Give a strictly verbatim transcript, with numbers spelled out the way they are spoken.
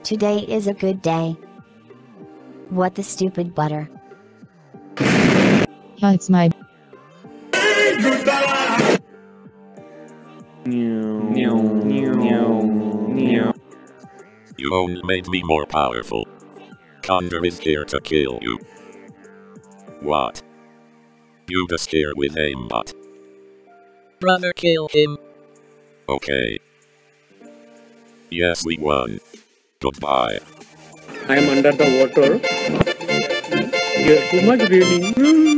Today is a good day. What the stupid butter? Yeah, it's my You only made me more powerful. Condor is here to kill you. What? You just here with aimbot. Brother, kill him. Okay. Yes, we won. Goodbye. I am under the water. Here, too much raining.